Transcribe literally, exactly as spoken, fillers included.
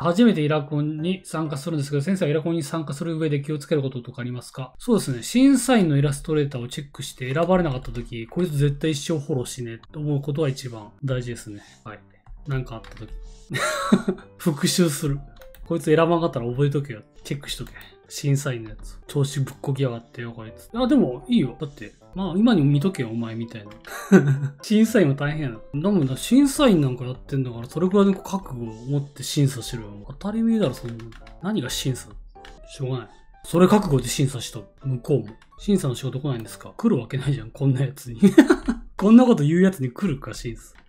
初めてイラコンに参加するんですけど、先生はイラコンに参加する上で気をつけることとかありますか？そうですね。審査員のイラストレーターをチェックして選ばれなかった時、こいつ絶対一生フォローしねえと思うことは一番大事ですね。はい。なんかあった時。復習する。こいつ選ばなかったら覚えとけよ。チェックしとけ。審査員のやつ。調子ぶっこきやがってよ、こいつ。あ、でもいいよ。だって、まあ今にも見とけよ、お前みたいな。審査員も大変やな。でもな、審査員なんかやってんだから、それくらいの覚悟を持って審査しろよ。当たり前だろ、そんな。何が審査？しょうがない。それ覚悟で審査しと。向こうも。審査の仕事来ないんですか？来るわけないじゃん、こんなやつに。こんなこと言うやつに来るか、審査。